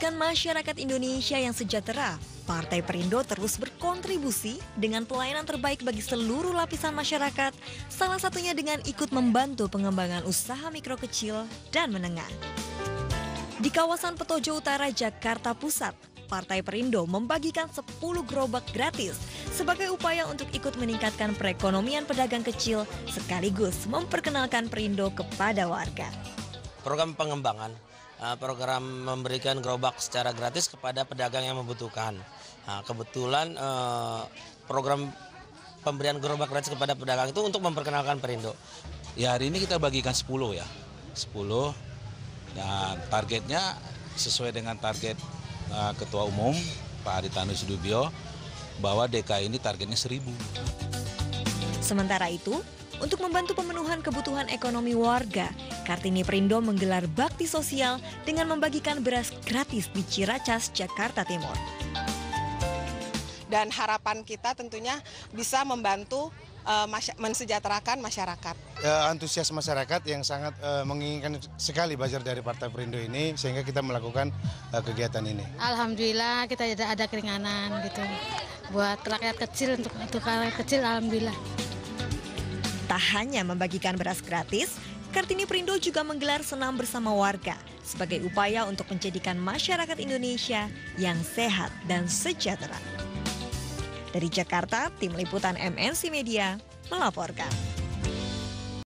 mewujudkan masyarakat Indonesia yang sejahtera, Partai Perindo terus berkontribusi dengan pelayanan terbaik bagi seluruh lapisan masyarakat, salah satunya dengan ikut membantu pengembangan usaha mikro kecil dan menengah. Di kawasan Petojo Utara, Jakarta Pusat, Partai Perindo membagikan 10 gerobak gratis sebagai upaya untuk ikut meningkatkan perekonomian pedagang kecil sekaligus memperkenalkan Perindo kepada warga. Program pengembangan, program memberikan gerobak secara gratis kepada pedagang yang membutuhkan. Nah, kebetulan program pemberian gerobak gratis kepada pedagang itu untuk memperkenalkan Perindo. Ya, hari ini kita bagikan 10 ya, 10 dan targetnya sesuai dengan target Ketua Umum Pak Haritanu Sudibyo bahwa DKI ini targetnya 1000. Sementara itu, untuk membantu pemenuhan kebutuhan ekonomi warga, Kartini Perindo menggelar bakti sosial dengan membagikan beras gratis di Ciracas, Jakarta Timur. Dan harapan kita tentunya bisa membantu mensejahterakan masyarakat. Antusias masyarakat yang sangat menginginkan sekali belajar dari Partai Perindo ini sehingga kita melakukan kegiatan ini. Alhamdulillah kita ada keringanan gitu buat rakyat kecil, untuk rakyat kecil alhamdulillah. Tak hanya membagikan beras gratis, Kartini Perindo juga menggelar senam bersama warga sebagai upaya untuk menjadikan masyarakat Indonesia yang sehat dan sejahtera. Dari Jakarta, Tim Liputan MNC Media melaporkan.